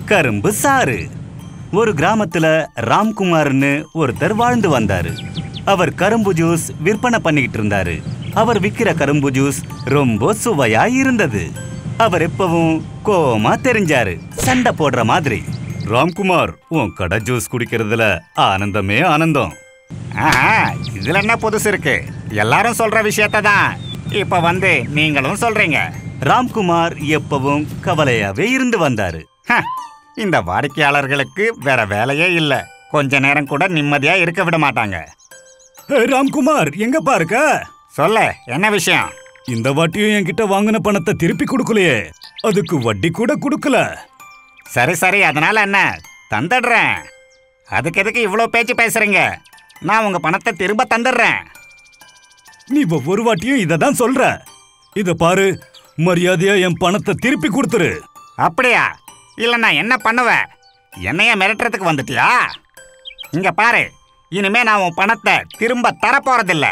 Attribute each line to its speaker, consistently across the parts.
Speaker 1: கரும்பு சாறு. ஒரு கிராமத்துல ராம்குமார்னு ஒருத்தர் வாழ்ந்து வந்தாரு. அவர் கரும்பு ஜூஸ் விற்பனை பண்ணிக்கிட்டு இருந்தாரு. அவர் விக்கிற கரும்பு ஜூஸ் ரொம்ப சுவையா இருந்தது. அவர் எப்பவும் கோவமா தெரிஞ்சாரு, சண்டை போடுற மாதிரி. ராம்குமார், உன் கடை ஜூஸ் குடிக்கிறதுல ஆனந்தமே ஆனந்தம்.
Speaker 2: இதுல என்ன புதுசு இருக்கு? எல்லாரும் சொல்ற விஷயத்த தான் இப்ப நீங்களும் சொல்றீங்க.
Speaker 1: ராம்குமார் எப்பவும் கவலையாவே இருந்து வந்தாரு.
Speaker 2: இந்த வாடிக்கையாளர்களுக்கு வேற வேலையே இல்ல. கொஞ்ச நேரம் கூட நிம்மதியா இருக்க விட மாட்டாங்க.
Speaker 1: ராம்குமார், எங்க பாருக்க?
Speaker 2: சொல்ல, என்ன விஷயம்?
Speaker 1: இந்த வாட்டியும் என்கிட்ட வாங்கின பணத்தை திருப்பி கொடுக்கலையே, அதுக்கு வட்டி கூட கொடுக்கல.
Speaker 2: சரி சரி, அதனால என்ன, தந்துடுறேன். அதுக்கு எதுக்கு இவ்வளவு பேச்சு பேசுறீங்க? நான் உங்க பணத்தை திரும்ப தந்துடுறேன்.
Speaker 1: நீ ஒவ்வொரு வாட்டியும் இதை தான் சொல்ற. இத பாரு, மரியாதையா என் பணத்தை திருப்பி கொடுத்துரு.
Speaker 2: அப்படியா? இல்ல நான் என்ன பண்ணுவேன்? என்னைய மிரட்டுறதுக்கு வந்துட்டியா? இங்க பாரு, இனிமே நான் உன் பணத்தை திரும்ப தர போறதில்ல.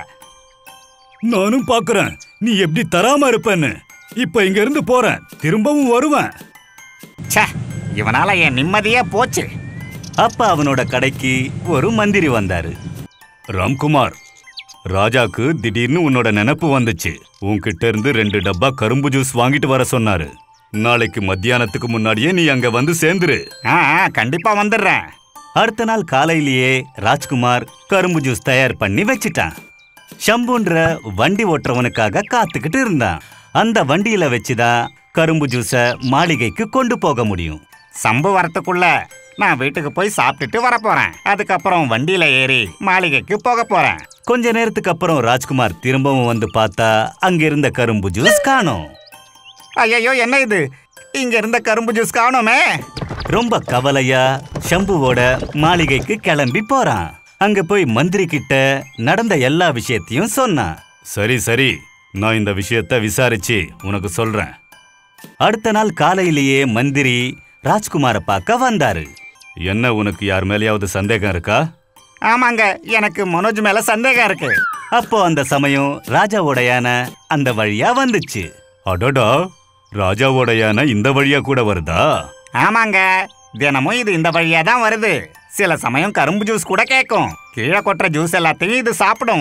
Speaker 1: நானும் பாக்குறேன் நீ எப்படி தராம இருப்பேன்னு. இப்ப இங்க இருந்து போறேன், திரும்பவும் வருவேன்.
Speaker 2: ச்சே, இவனால என் நிம்மதியே போச்சு.
Speaker 1: அப்ப அவனோட கடைக்கு ஒரு மந்திரி வந்தாரு. ராம்குமார், ராஜாக்கு திடீர்னு உன்னோட நினைப்பு வந்துச்சு. உன்கிட்ட இருந்து 2 டப்பா கரும்பு ஜூஸ் வாங்கிட்டு வர சொன்னாரு. நாளைக்கு மத்தியானத்துக்கு முன்னாடியே நீ அங்க வந்து சேர்ந்துரு.
Speaker 2: கண்டிப்பா வந்துடுறேன்.
Speaker 1: அடுத்த நாள் காலையிலேயே ராஜ்குமார் கரும்பு ஜூஸ் தயார் பண்ணி வச்சிட்டான். ஷம்புன்ற வண்டி ஓட்டுறவனுக்காக காத்துக்கிட்டு இருந்தான். அந்த வண்டியில வச்சுதான் கரும்பு ஜூஸ மாளிகைக்கு கொண்டு போக முடியும்.
Speaker 2: சம்பு வரத்துக்குள்ள நான் வீட்டுக்கு போய் சாப்பிட்டுட்டு வர போறேன். அதுக்கப்புறம் வண்டியில ஏறி மாளிகைக்கு போக போறேன்.
Speaker 1: கொஞ்ச நேரத்துக்கு அப்புறம் ராஜ்குமார் திரும்பவும் வந்து பார்த்தா அங்க இருந்த கரும்பு ஜூஸ் காணோம்.
Speaker 2: ஐயோ, என்ன இது? இங்க இருந்த கரும்பு ஜூஸ் காணோமே.
Speaker 1: ரொம்ப கவலையா ஷம்புவோட மாளிகைக்கு கிளம்பி போறான். அங்க போய் மந்திரி கிட்ட நடந்த எல்லா விஷயத்தையும் சொன்னான். சரி சரி, நான் இந்த விஷயத்த விசாரிச்சு உனக்கு சொல்றேன். அடுத்த நாள் காலையிலேயே மந்திரி ராஜ்குமார பார்க்க வந்தாரு. என்ன, உனக்கு யார் மேலேயாவது சந்தேகம் இருக்கா?
Speaker 2: ஆமாங்க, எனக்கு மனோஜ் மேல சந்தேகம் இருக்கு.
Speaker 1: அப்போ அந்த சமயம் ராஜாவோட யானை அந்த வழியா வந்துச்சு. அடடா, ராஜாவோட யானை இந்த வழியா கூட வருதா?
Speaker 2: ஆமாங்க, தினமும் இது இந்த வழியா தான் வருது. சில சமயம் கரும்பு ஜூஸ் கூட கேட்கும். கீழே கொட்டுற ஜூஸ் எல்லாத்தையும் இது சாப்பிடும்.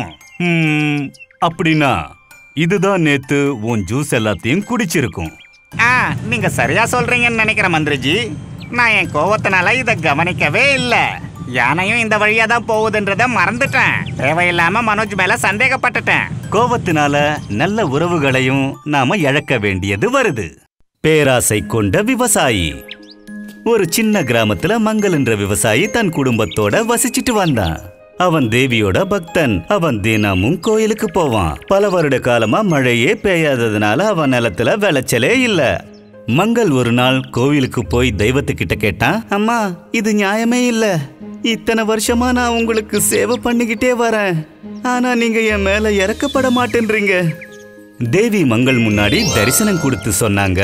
Speaker 1: அப்படின்னா இதுதான் நேத்து உன் ஜூஸ் எல்லாத்தையும் குடிச்சிருக்கும்.
Speaker 2: நீங்க சரியா சொல்றீங்கன்னு நினைக்கிற மந்திரிஜி. நான் என் கோவத்தினால இத கவனிக்கவே இல்ல. யானையும் இந்த வழியா தான் போகுதுன்றத மறந்துட்டேன். தேவையில்லாம மனோஜ் மேல சந்தேகப்பட்டுட்டேன்.
Speaker 1: கோவத்தினால நல்ல உறவுகளையும் நாம இழக்க வேண்டியது வருது. பேராசை கொண்ட விவசாயி. ஒரு சின்ன கிராமத்துல மங்கள் என்ற விவசாயி தன் குடும்பத்தோட வசிச்சிட்டு வந்தான். அவன் தேவியோட பக்தன். அவன் தினமும் கோயிலுக்கு போவான். பல வருட காலமா மழையே பெய்யாததுனால அவன் நிலத்துல விளைச்சலே இல்ல. மங்கள் ஒரு நாள் கோவிலுக்கு போய் தெய்வத்துக்கிட்ட கேட்டான். அம்மா, இது நியாயமே இல்ல. இத்தனை வருஷமா நான் உங்களுக்கு சேவை பண்ணிக்கிட்டே வரேன். ஆனா நீங்க என் மேல இறக்கப்பட மாட்டேன்றீங்க. தேவி மங்கள் முன்னாடி தரிசனம் கொடுத்து சொன்னாங்க.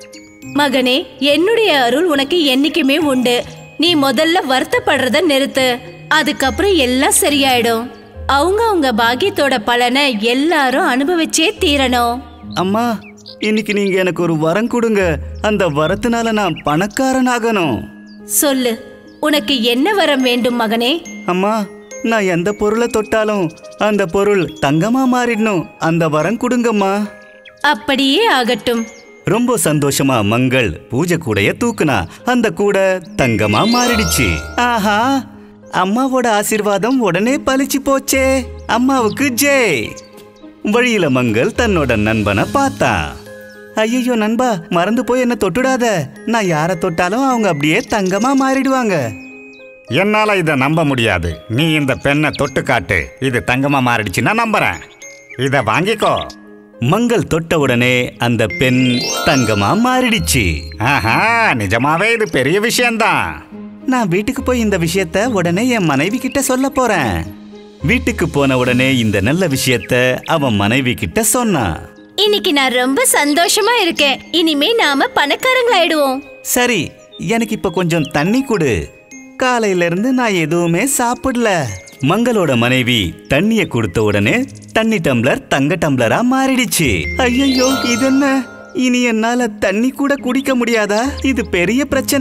Speaker 3: மகனே, என்னுடைய அருள் உனக்கு என்னைக்குமே உண்டு. நீ முதல்ல வருத்தப்படுறத நிறுத்து. அதுக்கப்புறம் எல்லாம் சரியாயிடும். அவங்க பாக்கியத்தோட பலனை எல்லாரும் அனுபவிச்சே தீரணும்.
Speaker 1: அம்மா, இன்னைக்கு நீங்க எனக்கு ஒரு வரம் கொடுங்க. அந்த வரத்தினால நான் பணக்காரனாகணும்.
Speaker 3: சொல்லு, உனக்கு என்ன வரம் வேண்டும் மகனே?
Speaker 1: அம்மா, நான் எந்த பொருளை தொட்டாலும் அந்த பொருள் தங்கமா மாறிடணும். அந்த வரம் கொடுங்கம்மா.
Speaker 3: அப்படியே ஆகட்டும்.
Speaker 1: ரொம்ப சந்தோஷமா மங்கள் பூஜை கூடைய தூக்குனா. அந்த கூடை தங்கமா மாறிடுச்சு. ஆஹா, அம்மாவோட ஆசீர்வாதம் உடனே பலிச்சு போச்சே. அம்மாவுக்கு ஜெய். வழியில மங்கள் தன்னோட நண்பனை பார்த்தான். ஐயோ நண்பா, மறந்து போய் என்ன தொட்டுடாத. நான் யாரை தொட்டாலும் அவங்க அப்படியே தங்கமா மாறிடுவாங்க.
Speaker 2: என்னால இத நம்ப முடியாது. நீ இந்த பெண்ணை தொட்டு காட்டு. இது தங்கமா மாறிடுச்சுன்னா நம்புறேன். இத வாங்கிக்கோ.
Speaker 1: மங்கள் தொட்ட உடனே அந்த பெண் தங்கமா மாறிடுச்சு.
Speaker 2: ஆஹா, நிஜமாவே இது பெரிய விஷயம்தான்.
Speaker 1: நான் வீட்டுக்கு போய் இந்த விஷயத்த உடனே என் மனைவி கிட்ட சொல்ல போறேன். வீட்டுக்கு போன உடனே இந்த நல்ல விஷயத்த அவன் மனைவி கிட்ட சொன்னான்.
Speaker 3: இன்னைக்கு நான் ரொம்ப சந்தோஷமா இருக்கேன். இனிமே நாம பணக்காரங்களாயிடுவோம்.
Speaker 1: சரி, எனக்கு இப்ப கொஞ்சம் தண்ணி கொடு. காலையில இருந்து நான் எதுவுமே சாப்பிடல. மங்களோட மனைவி தண்ணிய கொடுத்த உடனே தண்ணி டம்ளர் தங்க டம்ளரா மாறிடுச்சு. ஐயோ, இது என்ன? இனி என்னால தண்ணி கூட குடிக்க முடியாதா? இது பெரிய பிரச்சனை.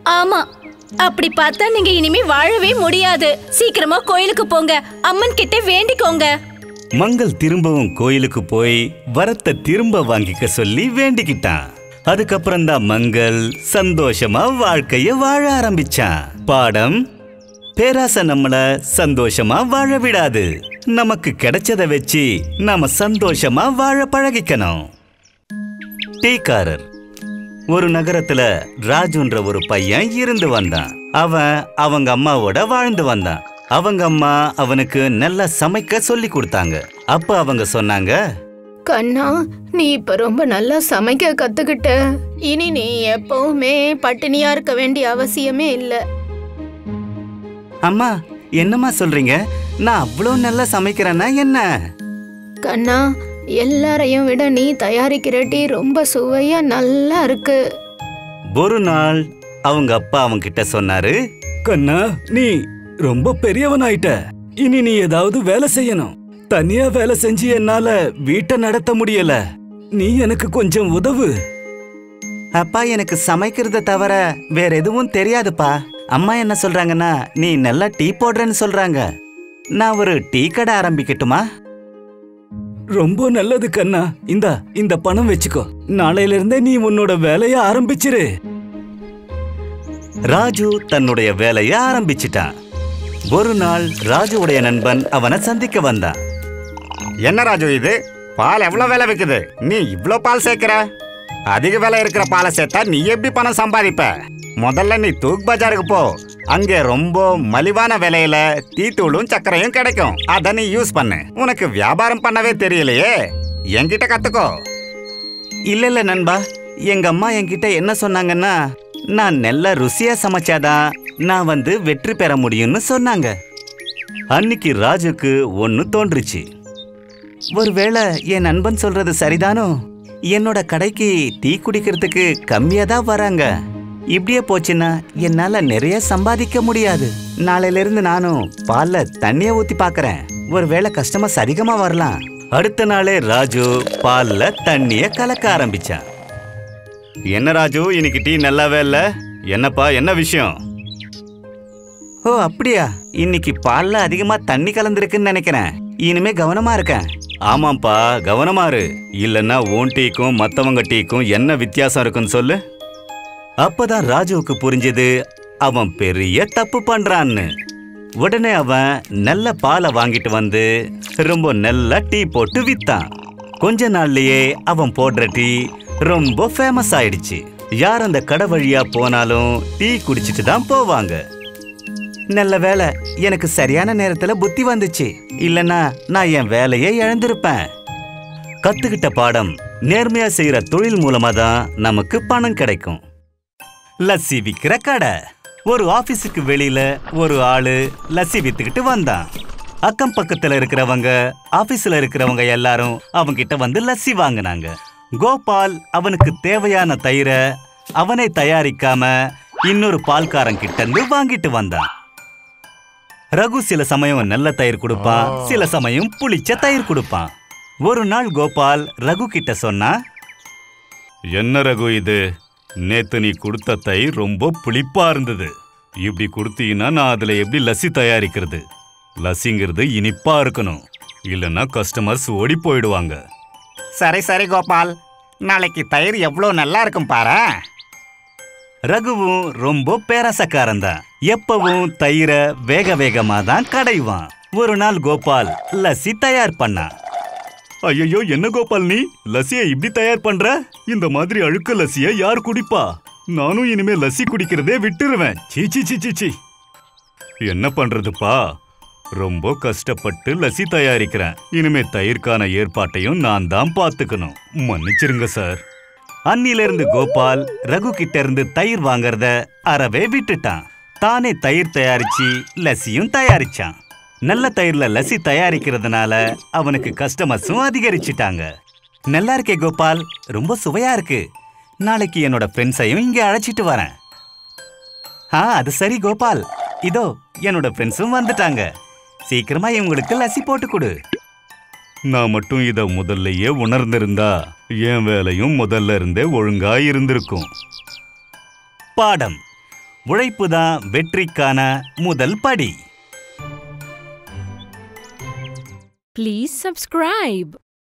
Speaker 3: ஆமா, அப்படி பார்த்தா நீங்க இனிமே வாழவே முடியாது. சீக்கிரமா கோயிலுக்கு போங்க, அம்மன் கிட்ட வேண்டிக்கோங்க.
Speaker 1: மங்கள் திரும்பவும் கோயிலுக்கு போய் வரத்தை திரும்ப வாங்கிக்க சொல்லி வேண்டிக்கிட்டான். அதுக்கப்புறம் தான் மங்கள் சந்தோஷமா வாழ்க்கைய வாழ ஆரம்பிச்சான். பாடம்: பேராசை நம்மள சந்தோஷமா வாழ விடாது. நமக்கு கிடைச்சதை வச்சு நாம சந்தோஷமா வாழ பழகிக்கணும். டீக்காரர். ஒரு நகரத்துல ராஜுன்ற ஒரு பையன் இருந்து வந்தான். அவன் அவங்க அம்மாவோட வாழ்ந்து வந்தான். அவங்க அம்மா அவனுக்கு நல்லா சமைக்க சொல்லி கொடுத்தாங்க. அப்ப அவங்க சொன்னாங்க,
Speaker 4: கண்ணா, நீ இப்ப ரொம்ப நல்லா சமைக்க கத்துக்கிட்ட. இனி நீ எப்பவுமே பட்டினியா இருக்க வேண்டிய அவசியமே இல்ல.
Speaker 1: அம்மா, என்னம்மா சொல்றீங்க? நான் அவ்வளோ நல்லா சமைக்கிறேன்னா என்ன?
Speaker 4: கண்ணா, எல்லாரையும் விட நீ தயாரிக்கிற டீ ரொம்ப சுவையா நல்லா இருக்கு.
Speaker 1: ஒரு நாள் அவங்க அப்பா அவங்க கிட்ட சொன்னாரு, கண்ணா, நீ ரொம்ப பெரியவனாயிட்ட. இனி நீ ஏதாவது வேலை செய்யணும். தனியா வேலை செஞ்சு என்னால வீட்டை நடத்த முடியல. நீ எனக்கு கொஞ்சம் உதவு. அப்பா, எனக்கு சமைக்கிறத தவிர வேற எதுவும் தெரியாதுப்பா. அம்மா என்ன சொல்றாங்கன்னா, நீ நல்லா டீ போடுறேன்னு சொல்றாங்க. நான் ஒரு டீ கடை ஆரம்பிக்கட்டுமா? ரொம்ப நல்லது கண்ணா. இந்த பணம் வச்சுக்கோ. நாளையில இருந்தே நீ உன்னோட வேலைய ஆரம்பிச்சிரு. ராஜு தன்னுடைய வேலைய ஆரம்பிச்சிட்டான். ஒரு நாள் ராஜுவுடைய நண்பன் அவனை சந்திக்க வந்தான்.
Speaker 2: என்ன ராஜு, இது பால் எவ்வளவு விலை விக்குது? நீ இவ்ளோ பால் சேர்க்கிற? அதிக விலை இருக்கிற பாலை சேர்த்தா நீ எப்படி பணம் சம்பாதிப்ப? முதல்ல நீ தூக் பஜாருக்கு போ. அங்கே ரொம்ப மலிவான விலையில டீத்தூளும் சர்க்கரையும் கிடைக்கும். அத நீ யூஸ் பண்ணு. உனக்கு வியாபாரம் பண்ணவே தெரியலையே, என்கிட்ட கத்துக்கோ.
Speaker 1: இல்ல நண்பா, எங்க அம்மா என்கிட்ட என்ன சொன்னாங்கன்னா, நான் நல்ல ருசியா சமைச்சாதான் நான் வெற்றி பெற முடியும்னு சொன்னாங்க. அன்னைக்கு ராஜுக்கு ஒன்னு தோன்றுச்சு. ஒருவேளை என் நண்பன் சொல்றது சரிதானோ? என்னோட கடைக்கு டீ குடிக்கிறதுக்கு கம்மியா தான் வராங்க. இப்படியே போச்சுன்னா என்னால நிறைய சம்பாதிக்க முடியாது. நாளையில இருந்து நானும் பால்ல தண்ணிய ஊத்தி பாக்குறேன். ஒருவேளை கஸ்டமர்ஸ் அதிகமா வரலாம். அடுத்த நாளே ராஜு பால்ல தண்ணிய கலக்க ஆரம்பிச்சான். என்ன ராஜு, இன்னைக்கு டீ நல்லாவே இல்ல. என்னப்பா, என்ன விஷயம்? ஓ அப்படியா, இன்னைக்கு பால்ல அதிகமா தண்ணி கலந்துருக்குன்னு நினைக்கிறேன். இனிமே கவனமா இருக்கேன். ஆமாப்பா, கவனமா இரு. இல்லன்னா உன் டீக்கும் மத்தவங்க டீக்கும் என்ன வித்தியாசம் இருக்குன்னு சொல்லு. அப்பதான் ராஜுவுக்கு புரிஞ்சது அவன் பெரிய தப்பு பண்றான்னு. உடனே அவன் நல்ல பாலை வாங்கிட்டு வந்து ரொம்ப நல்ல டீ போட்டு வித்தான். கொஞ்ச நாள்லயே அவன் போடுற டீ ரொம்ப ஃபேமஸ் ஆயிடுச்சு. யார் அந்த கடை வழியா போனாலும் டீ குடிச்சிட்டு தான் போவாங்க. நல்ல வேலை, எனக்கு சரியான நேரத்துல புத்தி வந்துச்சு. இல்லனா நான் என் வேலையை இழந்திருப்பேன். கத்துக்கிட்ட பாடம்: நேர்மையா செய்யற தொழில் மூலமா தான் நமக்கு பணம் கிடைக்கும். லஸ்ஸி விக்கிற கடை. ஒரு ஆபீஸுக்கு வெளியில ஒரு ஆளு லஸ்ஸி வித்துக்கிட்டு வந்தான். அக்கம் பக்கத்துல இருக்கிறவங்க, ஆபீஸ்ல இருக்கிறவங்க எல்லாரும் அவங்கிட்ட லஸ்ஸி வாங்கினாங்க. கோபால் அவனுக்கு தேவையான தயிரை அவனே தயாரிக்காம இன்னொரு பால்காரன் கிட்ட இருந்து வாங்கிட்டு வந்தான். ரகு சில சமயம் நல்ல தயிர் கொடுப்பான், சில சமயம் புளிச்ச தயிர் கொடுப்பான். ஒரு நாள் கோபால் ரகு கிட்ட சொன்னா, என்ன ரகு இது? நேத்து நீ கொடுத்த தயிர் ரொம்ப புளிப்பா இருந்தது. இப்படி கொடுத்தீங்கன்னா நான் அதுல எப்படி லஸ்ஸி தயாரிக்கிறது? லஸ்ஸிங்கிறது இனிப்பா இருக்கணும், இல்லைன்னா கஸ்டமர்ஸ் ஓடி போயிடுவாங்க.
Speaker 2: சரி சரி கோபால், நாளைக்கு தயிர் எவ்வளவு நல்லா இருக்கும் பாரு.
Speaker 1: ரகுவும் ரொம்ப பேராசக்காரன் தான். எப்பவும் தயிரை வேக வேகமா தான் கடைவான். ஒரு நாள் கோபால் லஸ்ஸி தயார் பண்ணான். ஐயோ, என்ன கோபால் நீ லஸ்ஸியை இப்படி தயார் பண்ற? இந்த மாதிரி அழுக்க லஸ்ஸிய யார் குடிப்பா? நானும் இனிமே லஸ்ஸி குடிக்கிறதே விட்டுருவேன். சீச்சி சீச்சி சீ. என்ன பண்றதுப்பா, ரொம்ப கஷ்டப்பட்டு லஸ்ஸி தயாரிக்கிறேன். இனிமே தயிர்க்கான ஏற்பாட்டையும் நான் தான் பாத்துக்கணும். மன்னிச்சிருங்க சார். அன்னிலிருந்து கோபால் ரகு கிட்ட இருந்து தயிர் வாங்கறத அறவே விட்டுட்டான். தானே தயிர் தயாரிச்சு லஸ்ஸியும் தயாரிச்சான். நல்ல தயிர்ல லஸ்ஸி தயாரிக்கிறதுனால அவனுக்கு கஸ்டமர்ஸும் அதிகரிச்சிட்டாங்க. நல்லா இருக்கே கோபால், ரொம்ப சுவையா இருக்கு. நாளைக்கு என்னோட ஃப்ரெண்ட்ஸையும் இங்க அழைச்சிட்டு வரேன். அது சரி கோபால், இதோ என்னோட ஃப்ரெண்ட்ஸும் வந்துட்டாங்க. சீக்கிரமா இவங்களுக்கு லஸ்ஸி போட்டு கொடு. நான் மட்டும் இத முதல்லயே உணர்ந்திருந்தா என் வேலையும் முதல்ல இருந்தே ஒழுங்கா இருந்திருக்கும். பாடம்: உழைப்புதான் வெற்றிக்கான முதல் படி.
Speaker 5: Please subscribe.